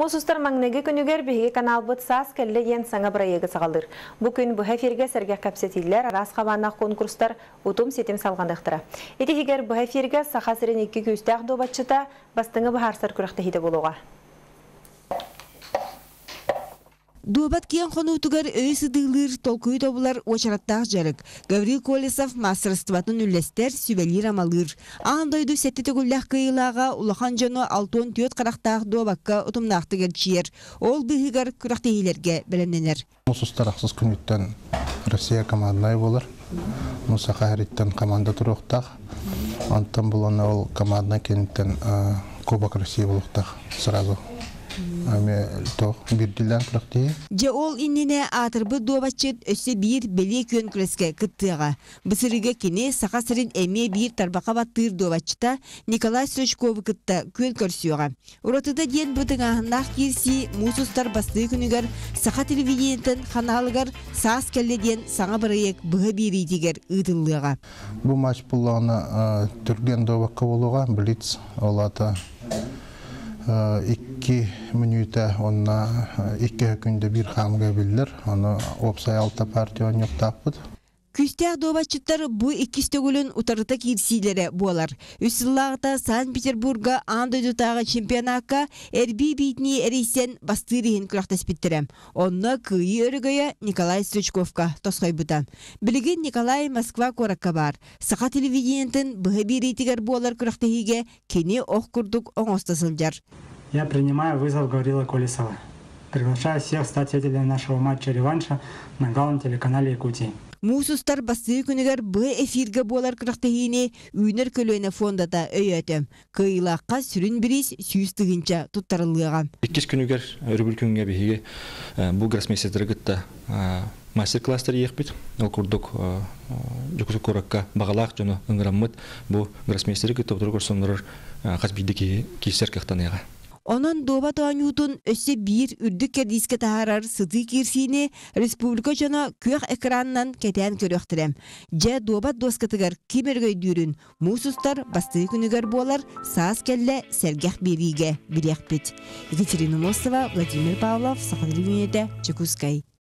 Мусустар маңнеги күнүгер биһиги канал бут саас келле ен саңа проекты сагалдыр. Бу күн бу эфирге серге капсетиллер арас кабанак конкурстар утум сетим салгандыктыра. Этихигер бу эфирге сахасырын 2 күстәк добатчыта бастыңы бахарсар күрәхтә хиде булуга. Дуабат киен хонутугар өйсі дылыр толкуй тобулар очараттақ жарык. Гаврил Колесов мастерстватын үллестер сүбелир амалыр. Андойду сеттеті күлләқ кыйлаға улахан жону алтон түйет қарақтақ дуабакка ұтымнақты герчиер. Ол бігігар күрақтейілерге біліненер. Мусустар ақсыз күніттен Россия команднай болыр. Мусақа әриттен команда тұруқтақ. Антан бұланы ол командна кенттен Кубок Россия болуқтақ сразу. Же ол иннене атырбы дуабатчыт өсі бір беле көн күреске кыттыға. Бысырыға кене сақасырын әме бір тарбақа баттыр дуабатчыта Николай Срочковы кытта көн көрсіуға. Уратыда ден бұтыңағынақ керсі мусустар басты күнігер сақа телевидениятын ханалығар саас кәледен саңа бірайек бұғы берейдегер ұйтылыға. Бұл матч бұллағына түрген дуабаққа болуға Блиц олаты 2 минута онна 2 күнде бір хамға білдір. Оны опсай алта партия ойнықтақпыд. Күстәк добатчыттар бұ ikistөгілін ұтарыта керсилері болар. Үсіллағыта Санкт-Петербурга андойдутағы чемпионатқа әрбей бейтіне әрейсен бастырыхын күрақтас біттірем. Онна күйі өрігіе Николай Стручковка тосқай бұтан. Білігін Николай Москва коракка бар. Сақа телевидениятын бұғы берейтігер болар күрақтахиге кене оқ күрдік оңостасылжар. Я принимаю вызов Гаврила Колесова. Приглашаю всех стать свидетелями нашего матча-реванша на главном телеканале Якутии. Мусустар басты күнігер бұ эфирге болар күрақтахине үйнер көлөйіне фондата өйетім. Кыйлаққа сүрін біріз сүйістігінча тұттарылыға. 2 күнігер өргіл күнге бейге бұл гроссмейстерді күтті мастер-кластар ехпет. Ол күрдік жүкісі көракка бағалақ жоны ұңғыраммыд бұл гроссмейстерді күтті отыры көрсонларыр қасбейді кейсер кіқтанайға. Онан доба тоанютун өсі бір үрдік кердиске тахарар сыты керсіне республика жана көк экраннан кетен көріқтірем. Жа доба доскатыгар кемергөй дүйрін мусустар басты күнігер болар саас келле сәргәқ бериге білек бет. Екатерина Мосова, Владимир Павлов, Сақадыр Венеде, Чекускай.